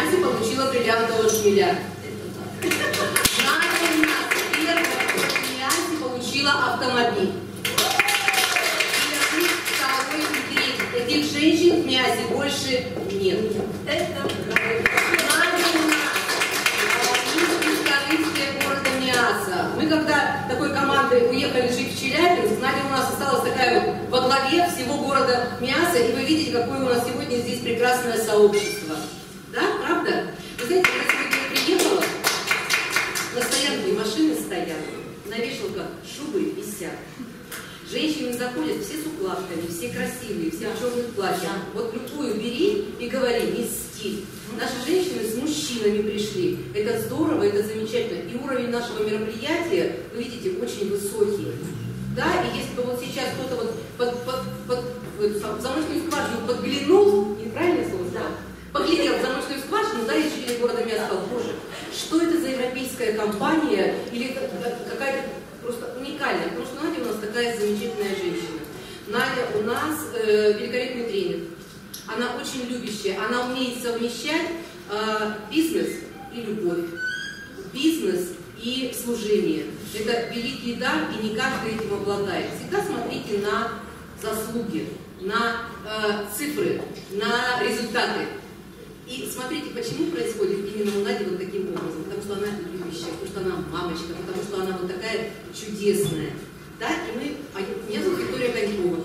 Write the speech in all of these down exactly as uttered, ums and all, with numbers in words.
мясе получила бриллиантового шмеля. Надя у нас первая в мясе получила автомобиль. Второй и третий. Таких женщин в мясе больше нет. Это Надя у нас столица города мяса. Мы когда такой командой уехали жить в Челябинск, Надя у нас осталась такая вот во главе всего города мяса, и вы видите, какое у нас сегодня здесь прекрасное сообщество. Да, правда? Вы знаете, когда сегодня я приехала, на стоянке машины стоят, на вешалках шубы висят. Женщины заходят, все с укладками, все красивые, все в черных платьях. Вот любую бери и говори, не стиль. Наши женщины с мужчинами пришли. Это здорово, это замечательно. И уровень нашего мероприятия, вы видите, очень высокий. Да, и если бы вот сейчас кто-то вот под, под, под, под, в замочную скважину подглянул, неправильное слово сказал, поглядел в замочную скважину, да, и жители города мяса сказал, боже, что это за европейская компания или какая-то просто уникальная, потому что Надя у нас такая замечательная женщина. Надя у нас э, великолепный тренер. Она очень любящая, она умеет совмещать э, бизнес и любовь, бизнес и служение. Это великий дар, и не каждый этим обладает. Всегда смотрите на заслуги, на э, цифры, на результаты. И смотрите, почему происходит именно у Нади вот таким образом. Потому что она любящая, потому что она мамочка, потому что она вот такая чудесная. Да, и мы... А меня зовут Виктория Конькова.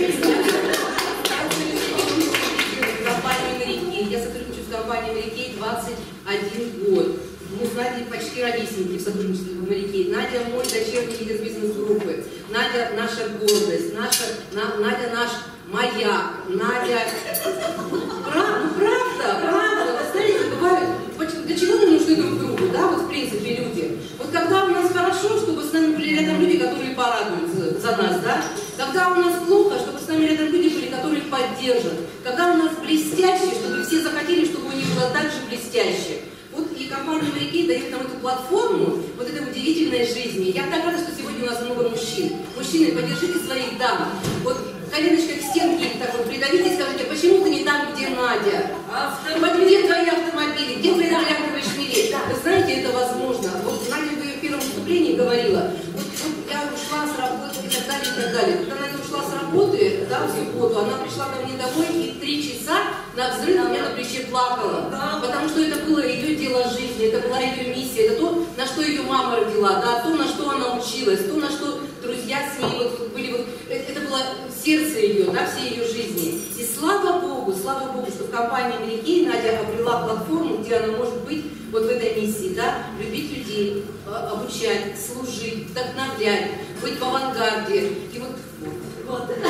Я сотрудничаю с компанией «Морякей» двадцать один год. Мы с Надей почти ровесники в сотрудничестве в «Морякей». Надя мой дочерний лидер бизнес-группы. Надя наша гордость, наша, на, Надя наш маяк, Надя... Прав, ну правда, правда. Вы знаете, бывает, для чего мы нужны друг другу, да, вот в принципе люди. Вот когда у нас хорошо, чтобы с нами были рядом люди, которые порадуются за нас, да. Когда у нас плохо, чтобы с нами рядом люди были, которые поддержат. Когда у нас блестяще, чтобы все захотели, чтобы у них было так же блестяще. Вот и компания «Морякей» дает нам эту платформу вот этой удивительной жизни. Я так рада, что сегодня у нас много мужчин. Мужчины, поддержите своих дам. Вот коленочкой к стенке так вот придавите и скажите, почему ты не там, где Надя? Вот где твои автомобили, где твои бриллиантовые шмели? Вы знаете, это возможно. Вот Надя в ее первом выступлении говорила, вот, вот я ушла с работы и так далее, и так далее. Когда Надя ушла с работы, да, в субботу, она пришла ко мне домой и три часа на взрыв у меня на плече плакала. Потому что это было ее дело жизни, это была ее миссия, это то, на что ее мама родила, да, то, на что она училась, то, на что друзья с ней вот, вот, были, вот, это, это было сердце ее, да, всей ее жизни. И слава Богу, слава Богу, что в компании «Морякей» Надя обрела платформу, где она может быть вот в этой миссии, да, любить людей, обучать, служить, вдохновлять, быть в авангарде. И вот, вот. Вот.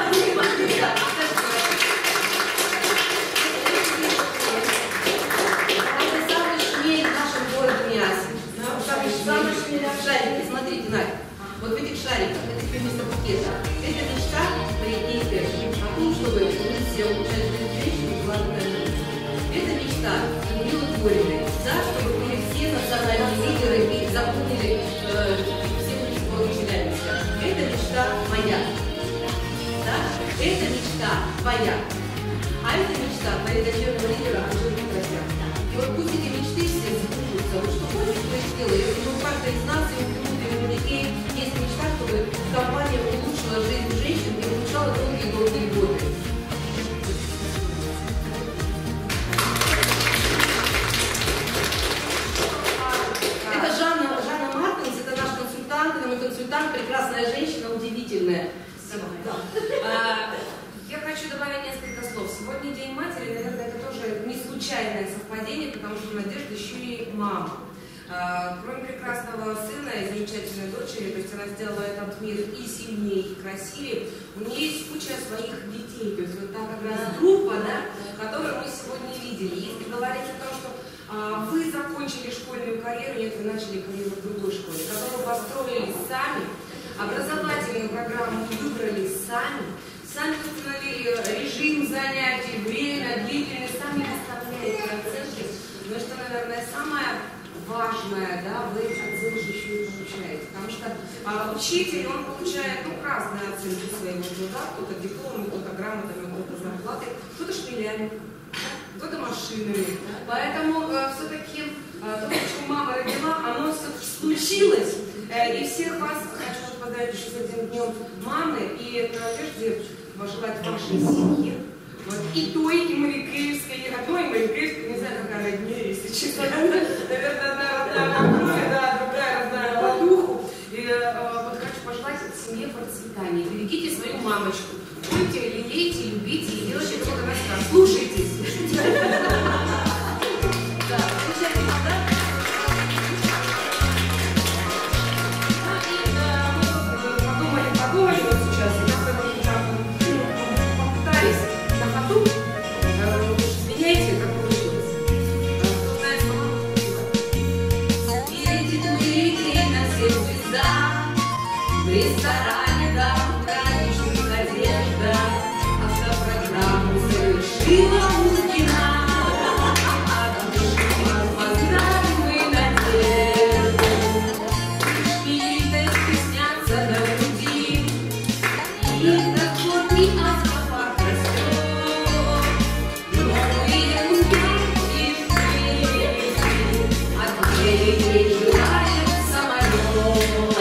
Шарики, смотрите, Надя, вот в этих шариках, это теперь вместо букета, это мечта «Морякей Фэшн» о том, чтобы миссия улучшать жизнь женщин и была такая. Это мечта Людмилы Гориной, да, чтобы были все национальные лидеры и заполнили э, все улицы города Челябинска. Это мечта моя, да, это мечта твоя, а это мечта моей дочернего лидера Анжелики Красян. И вот пусть эти мечты все сбудутся, вот что хочешь, то и сделай. У каждой из нас и у людей есть мечта, чтобы компания улучшила жизнь женщин и улучшала долгие-долгие годы. Это Жанна, Жанна Мартинс, это наш консультант, это мой консультант, прекрасная женщина, удивительная. Да. А, я хочу добавить несколько слов. Сегодня День матери, наверное, это тоже не случайное совпадение, потому что Надежда еще и мама. А, кроме прекрасного сына и замечательной дочери, то есть она сделала этот мир и сильнее, и красивее, у нее есть куча своих детей, то есть вот та как раз группа, да, которую мы сегодня видели. Если говорить о том, что а, вы закончили школьную карьеру, нет, вы начали карьеру в другой школе, которую построили сами, образовательную программу выбрали сами, сами установили режим занятий, время, длительность, сами выставляете оценки. Но что, наверное, самое важное, да, вы оценки еще и получаете. Потому что а, учитель, он получает, ну, разные оценки своего труда, кто-то дипломом, кто-то грамотами, кто-то зарплатой, кто-то шпилями. кто-то машинами. Поэтому э, все-таки э, то, что мама родила, оно случилось. Э, и всех вас хочу поздравить еще с этим днем мамы и в надежде пожелать вашей семье. Вот. И той, и Марикеевской, и одной, и Марикеевской, не знаю, какая роднее, если честно. Наверное, одна родная по крови, да, другая родная по духу. И э, вот хочу пожелать семье процветания. Берегите свою мамочку. Будьте, лелейте, любите и делайте, как она скажет. Слушайтесь. Да, замечательно, да? Мы подумали, подумали вот сейчас, и как-то попытались на ходу. Меняйте, как получилось. Кто знает, что Светит мы на всех звезда, в ресторане, да, в праздничных одеждах, автопрограмму совершила Музыкина. Поздравим мы надежду, ниточки снятся до груди, и доход, и автопарк растет, новые успехи впереди, от дверей желаем самолет.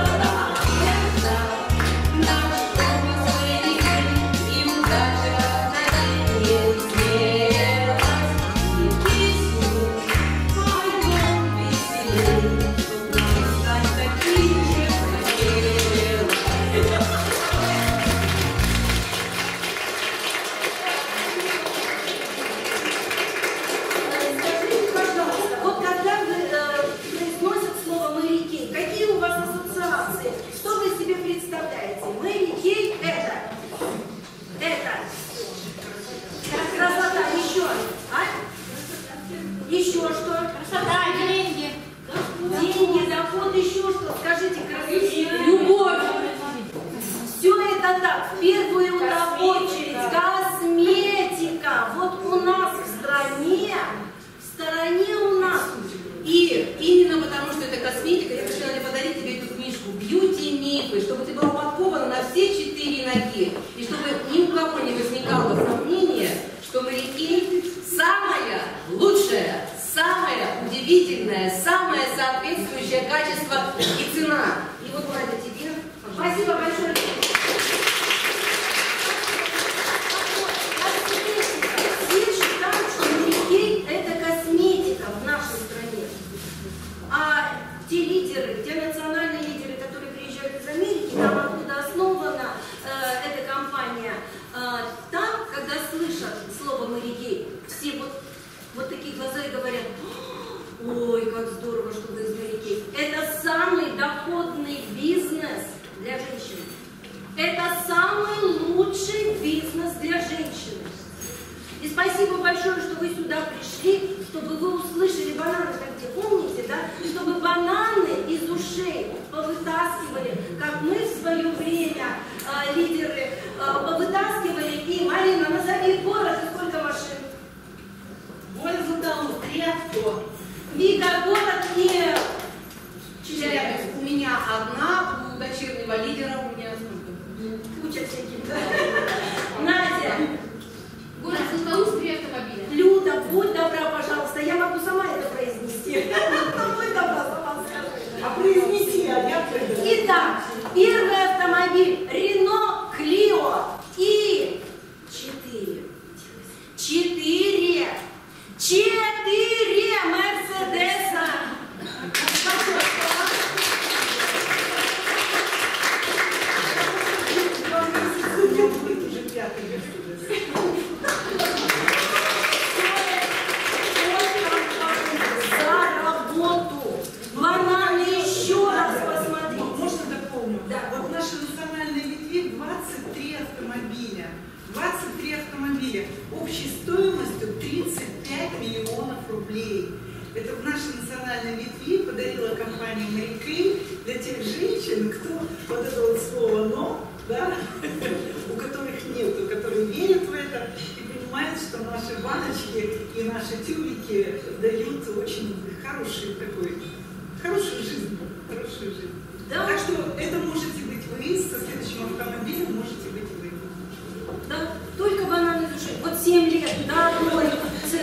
Так что это можете быть вы, со следующим автомобилем можете быть вы. Да, только бананы души. Вот семь лет, да, ой,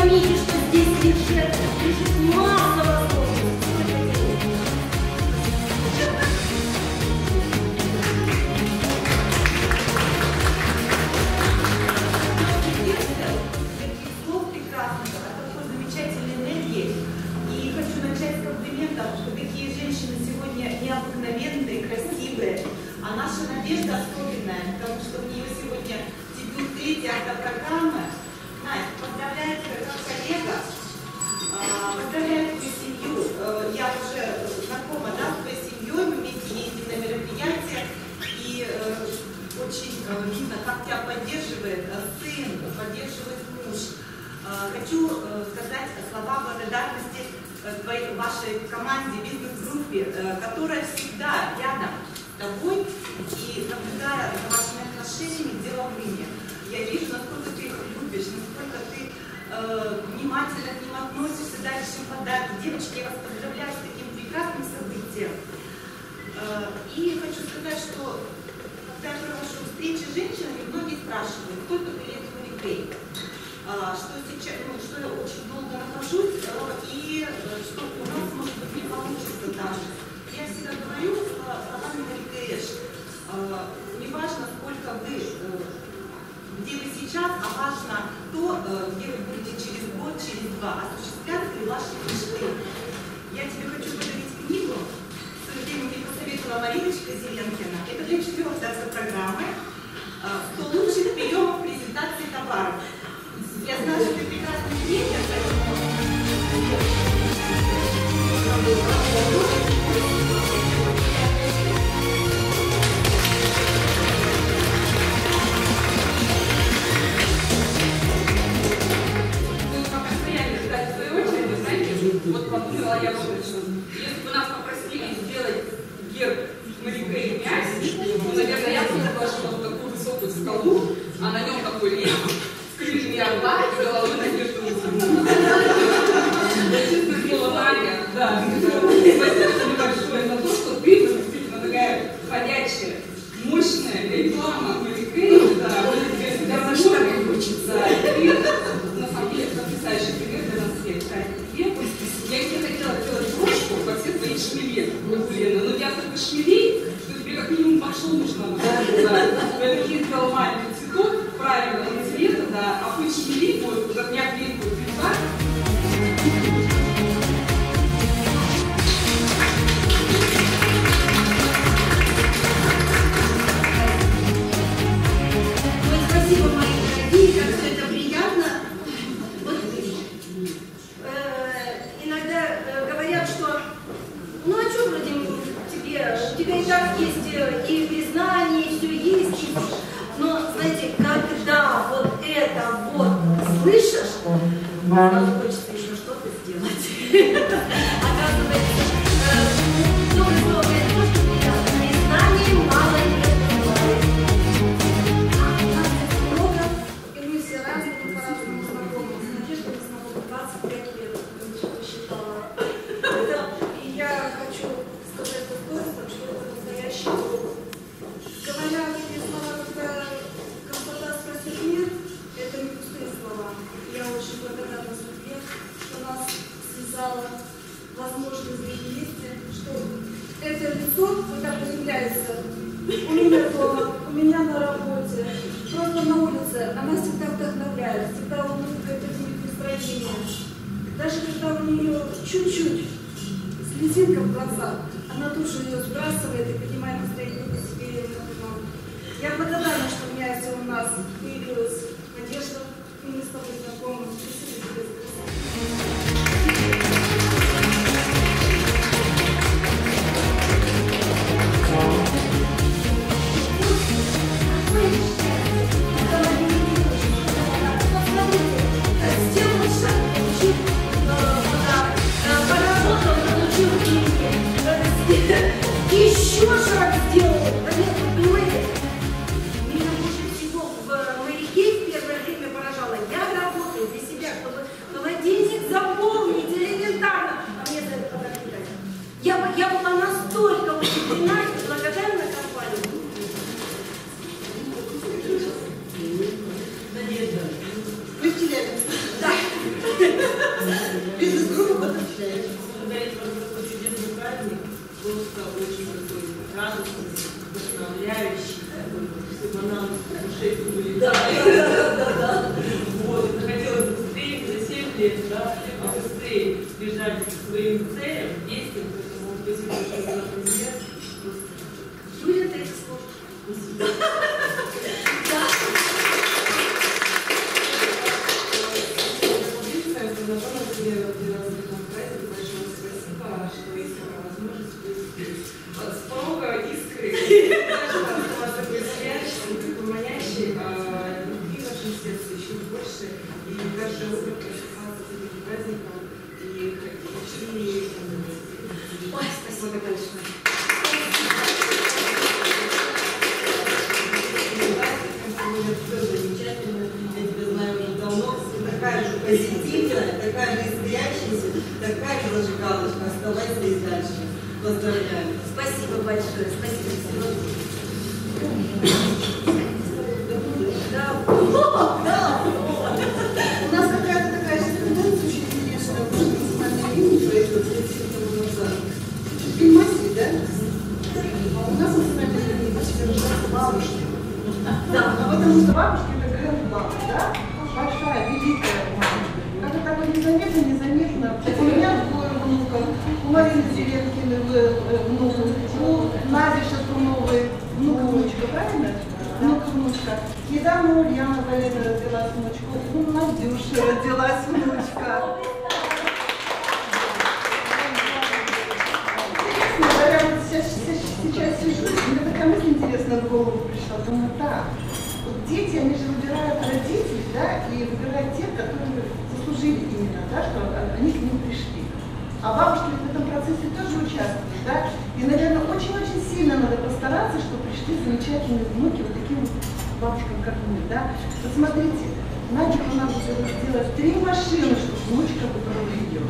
поймите, что здесь лежит, лежит масса возможностей. Слов прекрасных, от такой замечательной энергии. И хочу начать с комплиментов, что такие женщины сегодня необыкновенные, красивые. А наша Надежда особенная, потому что у нее сегодня дебют третьей автопрограммы. Настя, поздравляю тебя как коллега, поздравляю твою семью. Я уже знакома, да, с твоей семьей, мы вместе ездим на мероприятия. И очень видно, как тебя поддерживает сын, поддерживает муж. Хочу сказать слова благодарности твоей, вашей команде, бизнес-группе, которая всегда рядом с тобой и наблюдая за вашими отношениями деловыми. Я вижу, насколько ты их любишь, насколько ты э, внимательно к ним относишься, даришь им подарки. Девочки, я вас поздравляю с таким прекрасным событием. Э, и хочу сказать, что когда я провожу встречи с женщинами, многие спрашивают, сколько лет в Марикей, э, что сейчас, ну, что я очень долго нахожусь, э, и э, что у нас, может быть, не получится даже. Я всегда говорю словами Марикееш, э, не важно, сколько вы, э, где вы сейчас, а важно то, э, где вы будете через год, через два, осуществляться ли ваши мечты. Я тебе хочу подарить книгу, свою время мне посоветовала Мариночка Зеленкина. Это для четвертой автопрограммы «сто лучших приемов презентации товаров». Я знаю, что ты прекрасный тренер, поэтому... Вот подумала я вот что. Если бы нас попросили сделать герб Марикей мясь, ну, наверное, я бы положила вот такую высокую скалу, а на нем такой лев с крыльями орла и головой Надежды Лысовой. Честное слово, Аня, да, спасибо большое за то, что ты действительно такая ходячая, мощная реклама Марикей, да, я за так хочется. И на самом деле потрясающий пример для нас всех. Я тебе хотела сделать брошку по все твои шмели, Лена, но я только шмелей, что тебе как минимум пошел нужно. Поэтому я сделала маленький цветок правильного цвета, да, а пусть шмели будут, как не обклеивают цвета. Спасибо, мои дорогие, как все это приятно. Вот, э, иногда э, говорят, что ну а что вроде тебе, у тебя и так есть э, и признание, и все есть. И... Но, знаете, когда вот это вот слышишь, сразу хочется еще что-то сделать. Оказывается, доброе слово, это то, что приятно. Признание мало не бывает. И мы все разные, мы по-разному знакомы. С Надеждой мы знакомы двадцать пять лет, я посчитала. И я хочу сказать достоинством, что это настоящий друг. Говоря такие слова, когда господа спросят мир, это не пустые слова. Я очень благодарна судьбе, что нас связала возможность быть вместе, что это лицо вот так появляется у меня дома, у меня на работе, просто на улице. Она всегда вдохновляет, всегда улыбка, это будет настроение. Даже когда у нее чуть-чуть слезинка в глазах, она тут же ее сбрасывает и поднимает настроение по себе. Я благодарна, что у меня у нас появилась Надежда, и мы с тобой знакомы. Спасибо тебе за еще шаг сделал. Понимаете? Меня больше всего в моряке в первое время поражало. Я работаю для себя, Бизнес-группа подключает. Благодарить вас за такой чудесный праздник. Просто очень такой радостный, вдохновляющий, такой, чтобы нам душей были. Да, да, да. Вот, хотелось быстрее, за семь лет, да, а быстрее бежать к своим целям, действиям, поэтому спасибо большое за концерт. Юля, ты их слушаешь? С порога искры, даже вас такой сияющий, такой манящий, любви в вашем сердце еще больше, и каждое утро просыпаться с этим праздником и идти. Ой, спасибо большое. Все замечательно, я тебя знаю уже давно, ты такая же позитивная, такая же искрящаяся, такая же зажигалочка, оставайся и дальше. Поздравляю. Спасибо большое, спасибо всего. Да. Да. У нас какая-то такая же тенденция очень интересная, что мы с вами видели производство тридцать лет назад. Фильмасик, да? А у нас на самом деле почти рождаются бабушки. Да. А потому что бабушки это грэнд-мама, да? Большая, великая мама. Как это так вот незаметно, незаметно. У меня двое внуков, у Марины Зеленкиной внук, у Нади Шатуновой внук, внучка, правильно? Внук, внучка. Недавно у Ульяны Валерьевны родилась внучка, у Надюши родилась внучка. Интересно, говоря, вот сейчас, сейчас сижу, мне такая мысль интересная в голову пришла. Думаю, так, вот дети, они же выбирают родителей, да, и выбирают тех, которые заслужили именно, да, что они к ним пришли. А бабушки в этом процессе тоже участвуют, да, и, наверное, очень-очень сильно надо постараться, чтобы пришли замечательные внуки, вот таким вот бабушкам, как мы, да. Вот смотрите, Надя надо было сделать три машины, чтобы внучка была ее.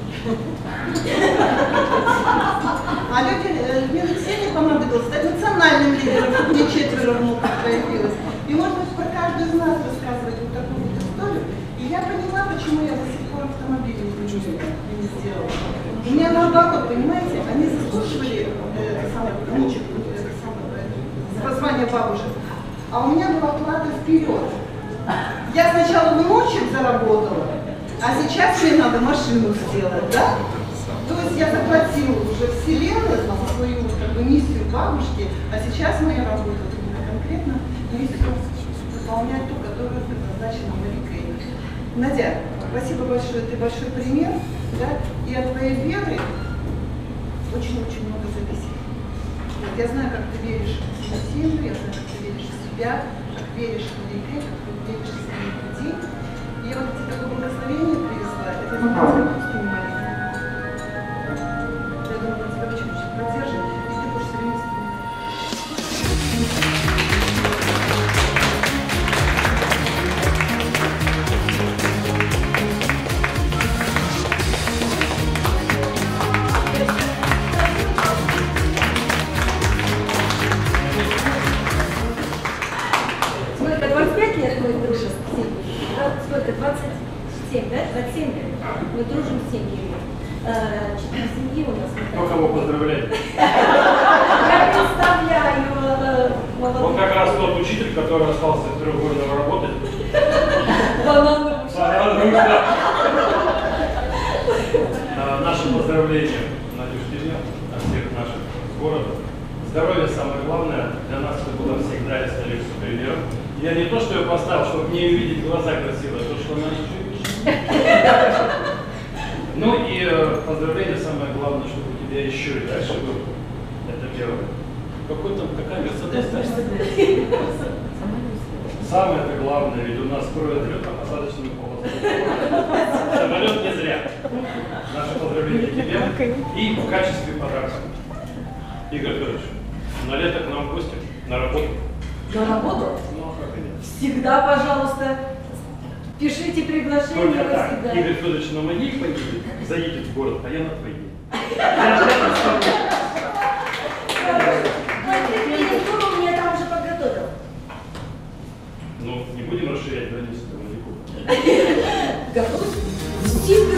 А Людмиле Алексеевне понадобилось стать национальным лидером, чтобы мне четверо внуков появилось. И можно про каждую из нас рассказывать вот такую вот историю. И я поняла, почему я до сих пор автомобили не сделала. У меня наоборот, понимаете, они заслуживали э, самое, внучек, это самое, позвание бабушек. А у меня была плата вперед. Я сначала внучек заработала, а сейчас мне надо машину сделать, да? То есть я заплатила уже вселенную за свою как бы, миссию бабушки, а сейчас моя работа конкретно миссию выполнять ту, которая предназначена Марикой. Надя, спасибо большое, ты большой пример, да? И от твоей веры очень-очень много зависит. Вот я знаю, как ты веришь в землю, я знаю, как ты веришь в себя, как веришь в Марике, как ты веришь в своих людей. И я вот тебе такое благословение привезла, это не просто не молитва. Я думаю, тебя очень-очень поддержит, и ты будешь все время вспоминать. Сколько, двадцать пять лет мы дружим? Сколько, двадцать семь, да? двадцать семь лет. Мы дружим с семьей. Четыре семьи у нас. Кто кого поздравляет? Я представляю молодых. Он как раз тот учитель, который остался с трех года работать. Банановый. Банановый, да. Наше поздравление, Надюшке, от всех наших с города. Здоровье самое главное. Для нас это было всегда, я стою с примером. Я не то, что ее поставил, чтобы мне увидеть глаза красивые, а то, что она еще видит. Ну и э, поздравление самое главное, чтобы у тебя еще и дальше было. Это первое. Какой там, какая Мерседес? Самое это главное, ведь у нас строят лед на посадочную полосу. Самолет не зря. Наше поздравление тебе и в качестве подарка. Игорь Федорович, на лето к нам в гости, на работу. На работу? Ну а как нет? Всегда, пожалуйста, пишите приглашение. Только так, всегда. Игорь Федорович на моей поедет, заедет в город, а я на твоей. Кто меня там уже подготовил? Ну, не будем расширять границы, там далеко. Готов? Стих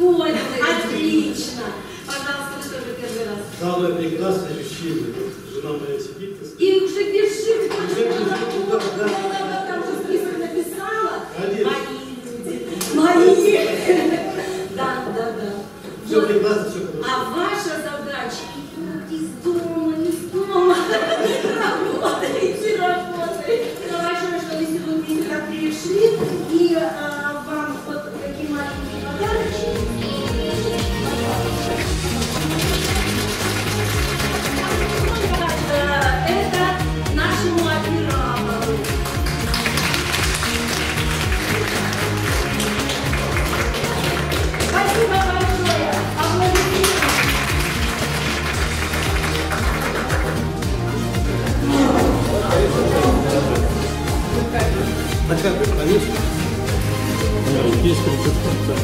Понял, отлично. Пожалуйста, вы тоже первый раз. Самое прекрасное мужчина. Жена моя сидит. И уже бежит, Уже бежит, да, да, да, там же список написала. Молодец. Мои люди. Мои. Да, да, да. Все прекрасно, все хорошо. А ваша задача из дома, из дома. Работайте, работайте. Но большое, что вы сегодня сюда пришли. И а, вам вот такие маленькие подарочки. Это нашему оператору. Спасибо большое. Аплодисменты. А как это, конечно? Есть причем.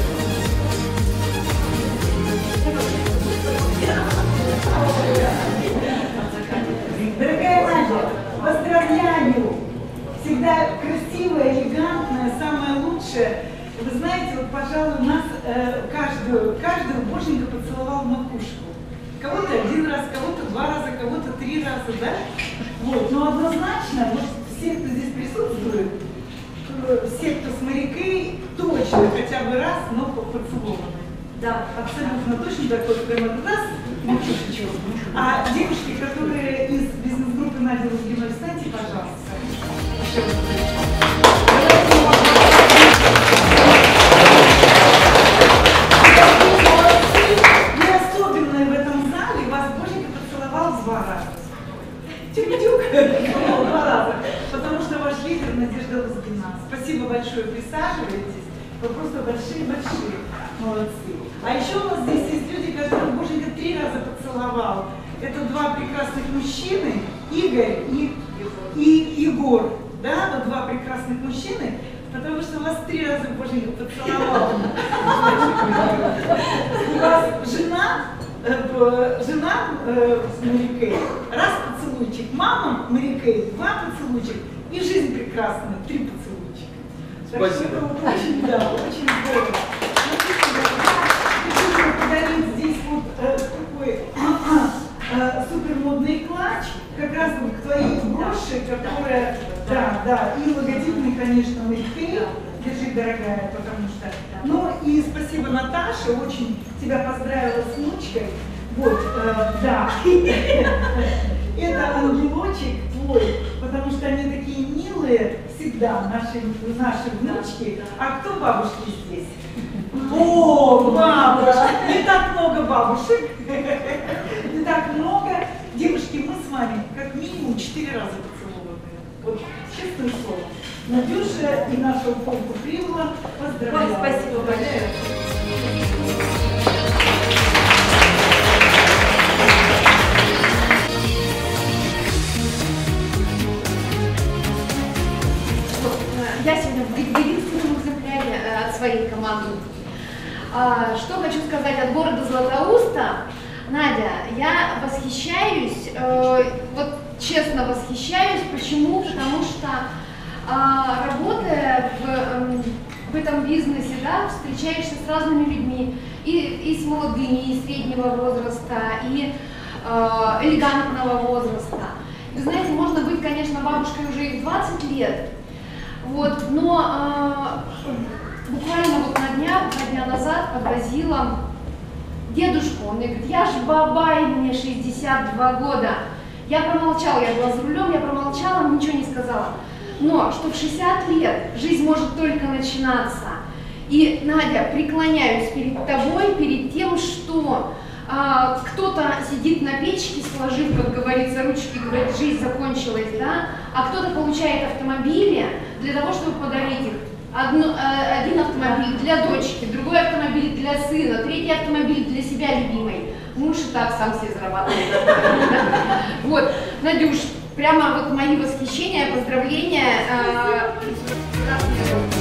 Дорогая Надя, поздравляю! Всегда красивая, элегантная, самое лучшее. Вы знаете, вот, пожалуй, нас э, каждую, каждого боженька поцеловал в макушку. Кого-то один раз, кого-то два раза, кого-то три раза, да? Вот, но однозначно, вот все, кто здесь присутствует, все, кто с морякой, точно хотя бы раз, но поцелованы. Да, абсолютно точно такой прямо раз, макушечку. А девушки, которые из бизнес-группы Надя Лузгиной, встаньте, пожалуйста. Еще раз. И особенно в этом зале вас боженька поцеловал два раза. Тюк-тюк, два раза. Потому что ваш лидер Надежда Лузгина. Спасибо большое, присаживайтесь. Вы просто большие-большие молодцы. А еще у нас здесь есть люди, которых боженька три раза поцеловал. Это два прекрасных мужчины, Игорь и, и Егор. Да, вот два прекрасных мужчины, потому что вас три раза боженька поцеловал. У вас жена, э, жена э, с морякой, раз поцелуйчик, мама морякой, два поцелуйчик, и жизнь прекрасная, три поцелуйчика. Спасибо. Так что очень, да, очень здорово. Хочу подарить здесь вот э, такой э, супер модный клатч, как раз вот к твоей броши, которая, да, да, и логотипный, конечно, морякей. Держи, дорогая, потому что. Ну и спасибо Наташе, очень тебя поздравила с внучкой. Вот, э, да. Это ангелочек твой, потому что они такие милые всегда, наши, наши внучки. А кто бабушки здесь? О, бабушка! Не так много бабушек, не так много. Девушки, мы с вами как минимум четыре раза поцелованы. Вот, честное слово. Надюша и нашу полку Привола поздравляю. Спасибо большое. Я сегодня в единственном экземпляре от своей команды. А, что хочу сказать от города Златоуста. Надя, я восхищаюсь, э, вот честно восхищаюсь. Почему? Потому что э, работая в, э, в этом бизнесе, да, встречаешься с разными людьми, и, и с молодыми, и среднего возраста, и э, элегантного возраста. Вы знаете, можно быть, конечно, бабушкой уже и в двадцать лет. Вот, но э, буквально вот на днях, два дня назад подвозила дедушку. Он мне говорит: я ж бабай, мне шестьдесят два года. Я промолчала, я была за рулем, я промолчала, ничего не сказала. Но что в шестьдесят лет жизнь может только начинаться. И, Надя, преклоняюсь перед тобой, перед тем, что э, кто-то сидит на печке, сложив, как говорится, ручки, говорит, жизнь закончилась, да, а кто-то получает автомобили для того, чтобы подарить их. Одно, э, один автомобиль для дочки, другой автомобиль для сына, третий автомобиль для себя любимой. Муж и так сам себе зарабатывает. Вот, Надюш, прямо вот мои восхищения, поздравления.